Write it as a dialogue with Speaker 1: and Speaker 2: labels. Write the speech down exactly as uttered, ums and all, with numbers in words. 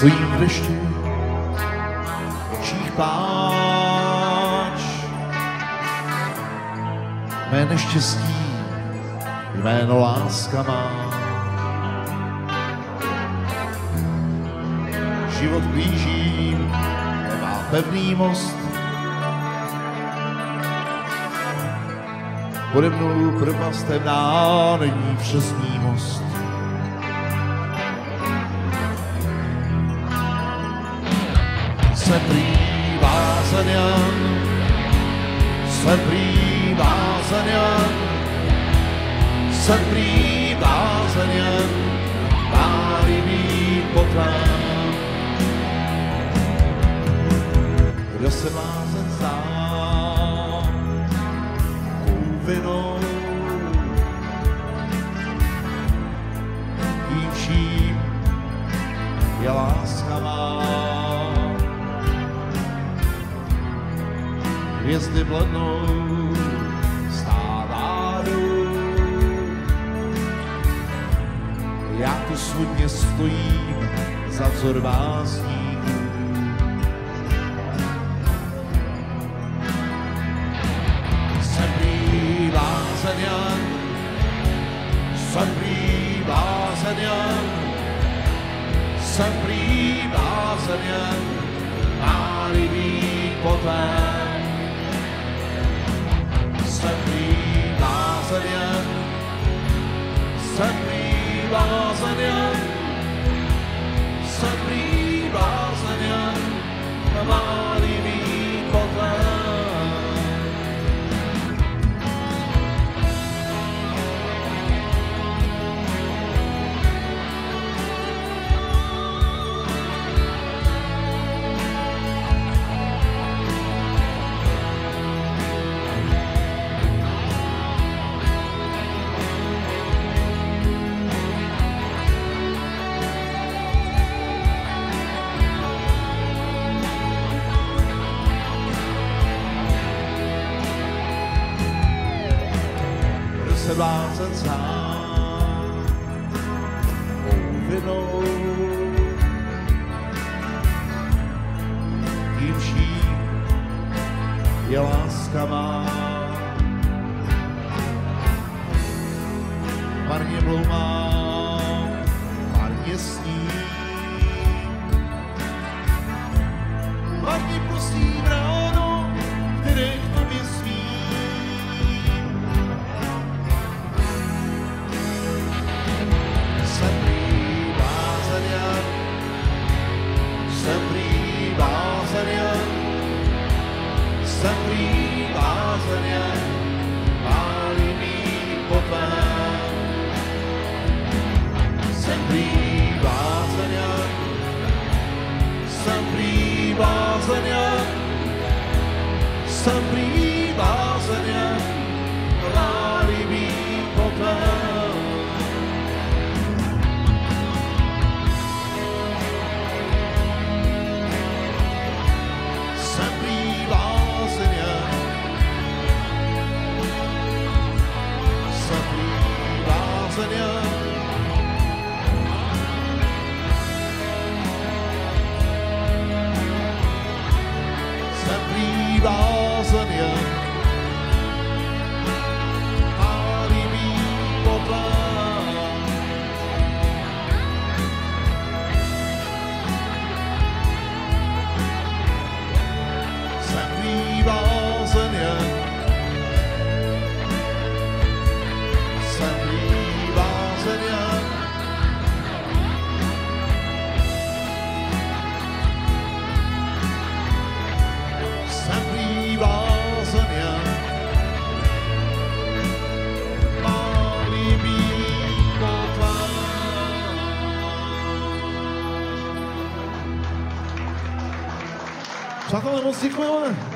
Speaker 1: Stojím v dešti, v očích pláč. Mé neštěstí jméno láska má. Život blížím, nemá pevný most. Pode mnou propast temná, není přesný most. Jsem prý blázen jen, jsem prý blázen jen, jsem prý blázen jen, má-li být po tvém. Kdo se blázen sám, mou vinou, tím vším je láska má. Hvězdy blednou, stává dům. Já tu smutně stojím za vzor básníků. Jsem prý blázen jen, jsem prý blázen jen, jsem prý blázen jen, má-li být po tvém. Jsem prý blázen jen, jsem prý blázen jen, jsem prý blázen jen, má-li být po tvém. Se blázen sám, mou vinou, tím vším je láska má. Marně bloumám, marně sním, marně prostým ráno, které k tobě smím. Jsem prý blázen jen, jsem prý blázen jen, jsem prý blázen jen, má-li být po tvém. Jsem prý blázen jen, jsem prý blázen jen, jsem prý blázen jen, má-li být po tvém. Jsem prý blázen jen, má-li být po tvém. Jsem prý blázen jen, jsem prý blázen jen, jsem prý blázen jen, má-li být po tvém. Přátelé, moc děkujeme.